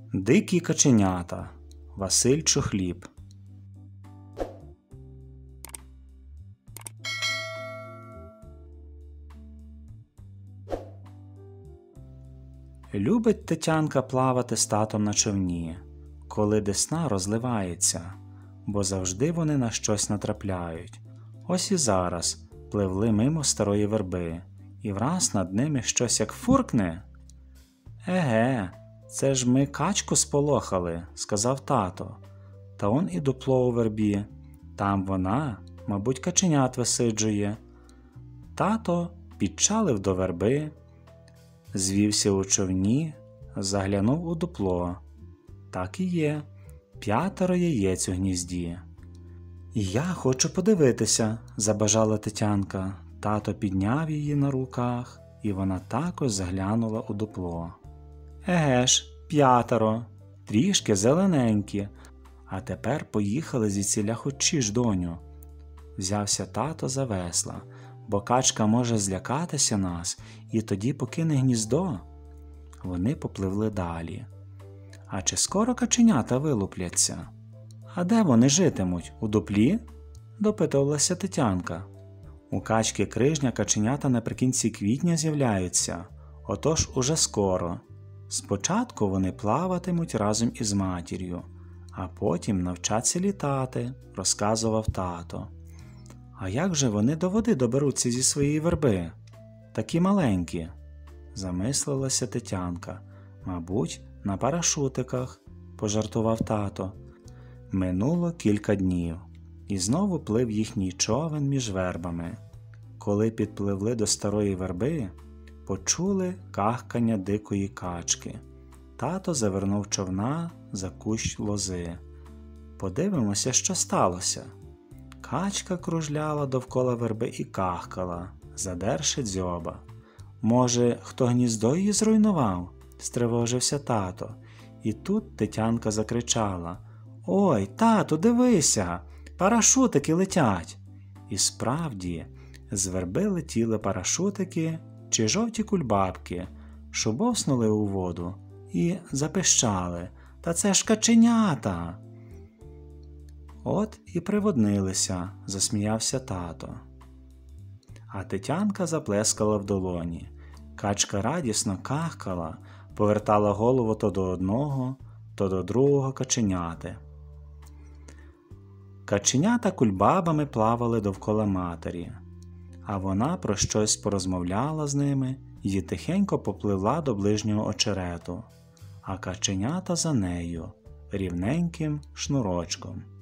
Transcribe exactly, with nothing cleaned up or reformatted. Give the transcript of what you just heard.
Дикі каченята. Василь Чухліб. Любить Тетянка плавати з татом на човні, коли десна розливається, бо завжди вони на щось натрапляють. Ось і зараз пливли мимо старої верби, і враз над ними щось як фуркне. «Еге, це ж ми качку сполохали», – сказав тато. «Та он і дупло у вербі. Там вона, мабуть, каченят висиджує». Тато підчалив до верби, звівся у човні, заглянув у дупло. Так і є, п'ятеро яєць у гнізді. «Я хочу подивитися», – забажала Тетянка. Тато підняв її на руках, і вона також заглянула у дупло. «Еге ж, п'ятеро, трішки зелененькі. А тепер поїхали звідсіля хочеш, доню». Взявся тато за весла, бо качка може злякатися нас і тоді покине гніздо. Вони попливли далі. «А чи скоро каченята вилупляться? А де вони житимуть? У дуплі?» – допитувалася Тетянка. «У качки Крижня каченята наприкінці квітня з'являються, отож уже скоро. Спочатку вони плаватимуть разом із матір'ю, а потім навчаться літати», – розказував тато. «А як же вони до води доберуться зі своєї верби? Такі маленькі», – замислилася Тетянка. «Мабуть, на парашутиках», – пожартував тато. Минуло кілька днів, і знову плив їхній човен між вербами. Коли підпливли до старої верби, почули кахкання дикої качки. Тато завернув човна за кущ лози. «Подивимося, що сталося». Качка кружляла довкола верби і кахкала, задерши дзьоба. «Може, хто гніздо її зруйнував?» – стривожився тато. І тут Тетянка закричала: «Ой, тату, дивися! Парашутики летять!» І справді, з верби летіли парашутики чи жовті кульбабки, шубовснули у воду і запищали: «Та це ж каченята!» «От і приводнилися», – засміявся тато. А Тетянка заплескала в долоні. Качка радісно кахкала, повертала голову то до одного, то до другого каченяти. Каченята кульбабами плавали довкола матері, а вона про щось порозмовляла з ними і тихенько попливла до ближнього очерету, а каченята за нею рівненьким шнурочком.